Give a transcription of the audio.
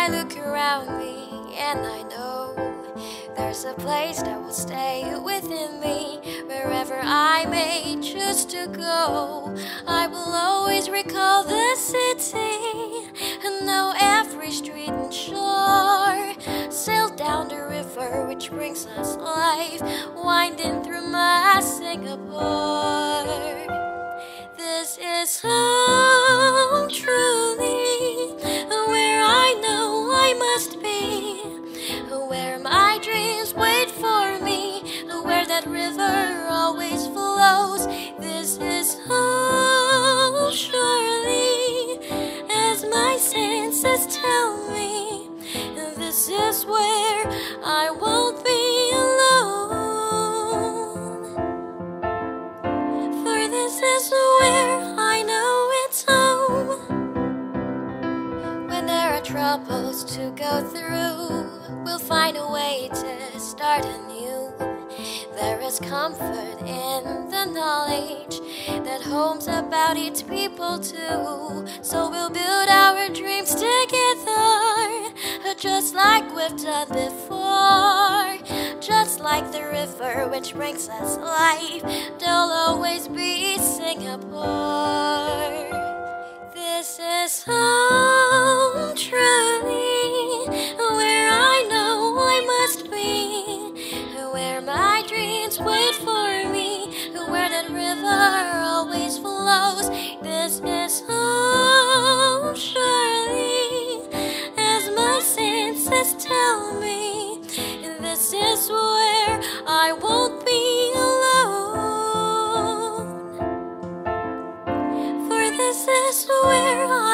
I look around me and I know there's a place that will stay within me. Wherever I may choose to go, I will always recall the city and know every street and shore. Sail down the river which brings us life, winding through my Singapore. This is home, truly, where I know I must be, where my dreams wait for me, where that river always flows. This is home, surely, as my senses tell me. This is where I won't be alone, for this is where I know it's home. When there are troubles to go through, we'll find a way to start anew. There is comfort in the knowledge that home's about its people too. So we'll build our dreams together, just like we've done before. Just like the river which brings us life, there'll always be Singapore. This is home, truly, where I know I must be, where my dreams wait for me, where that river always flows. This is home, surely, as my senses tell me. This is where I won't be alone, for this is where I